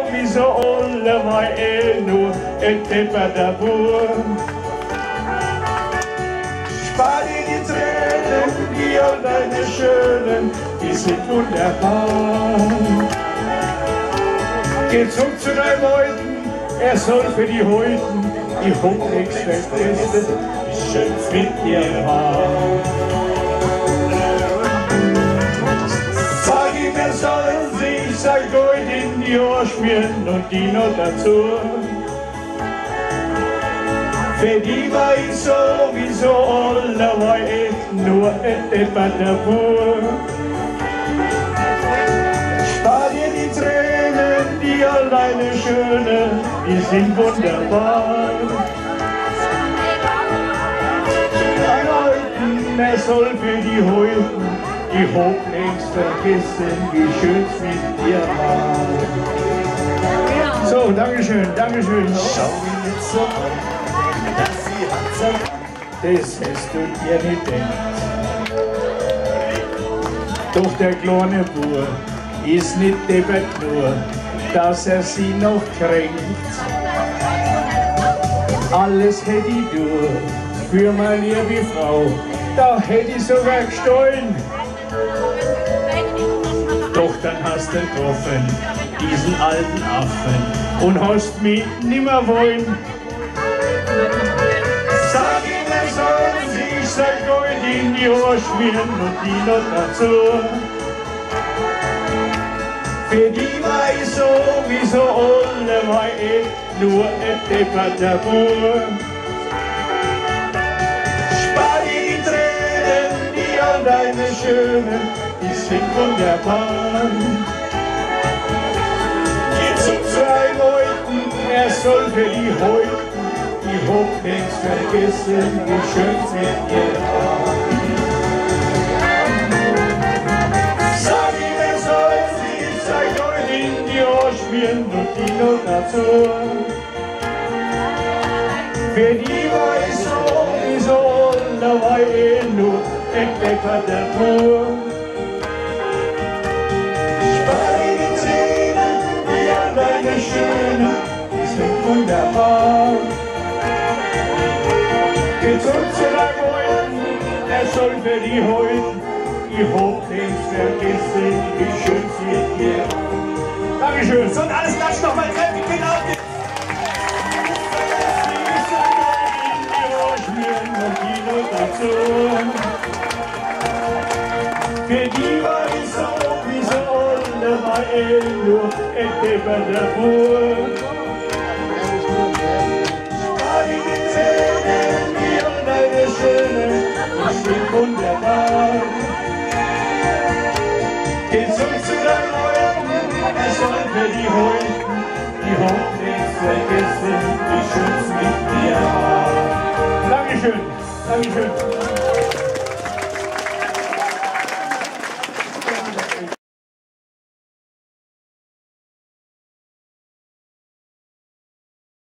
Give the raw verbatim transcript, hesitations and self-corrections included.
sowieso alle, weil er nur ein depperter Bur. Spar dir die Tränen, die all deine Schönen, die sind wunderbar. Geh zurück zu deinem Leuten, er soll für die Häuten die Hochexpertise, wie schön's mit dir war. Sag ihm, er soll sich sein Gold in die Ohr schmieren und die noch dazu. Für die war ich sowieso alle, war ich nur ein depperter Bur. Spar dir die Tränen, die all deine Schöne, die sind wunderbar. Dein Alten, er soll für die Häuten, die hochlängst vergessen, wie schön's mit dir war. So, Dankeschön, Dankeschön. Schau ihn jetzt so an, dass sie hat sagt, das hast du dir nicht gedacht. Doch der kleine Bur ist nicht deppert nur, dass er sie noch kränkt. Alles hätte ich durch für meine liebe Frau, da hätte ich sogar gestohlen. Doch dann hast du getroffen, diesen alten Affen, und hast mich nimmer wollen. Sag ihm, er soll sich sein Gold in die Ohr schmieren und die noch dazu. Für die war ich sowieso alle, war ich nur ein depperter Bur. Spar dir die Tränen, die all deine Schönen, die sind wunderbar. Geh zu zwei Leuten, er soll für die Häuten, die hochlängst vergessen, wie schön's mit ihr war. Sag ihm, er soll sich sein Gold in die Ohr schmieren und die noch dazu. Für die war ich sowieso, da war ich nur ein depperter Bur. Spar dir die Tränen, die all deine Schönen, die sind wunderbar. Geh zurück zu deinem Leuten, er soll für die Häuten, die hochlängst vergessen, wie schön's mit dir. Dankeschön. so und alles klatsch noch mal kräftig mit auf den. Für die war ich sowieso alle, war ich nur ein depperter Bur. Spar dir die Tränen, die all deine Schönen, die sind wunderbar. Geh zurück zu deinen Leuten, er soll für die Häuten, die hochlängst vergessen, wie schön's mit dir war. Dankeschön, Dankeschön.